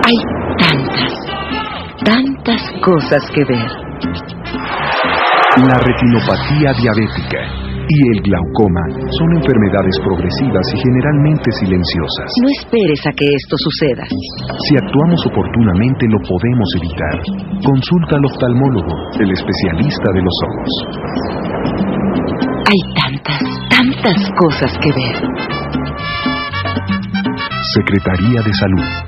Hay tantas cosas que ver. La retinopatía diabética y el glaucoma son enfermedades progresivas y generalmente silenciosas. No esperes a que esto suceda. Si actuamos oportunamente, lo podemos evitar. Consulta al oftalmólogo, el especialista de los ojos. Hay tantas cosas que ver. Secretaría de Salud.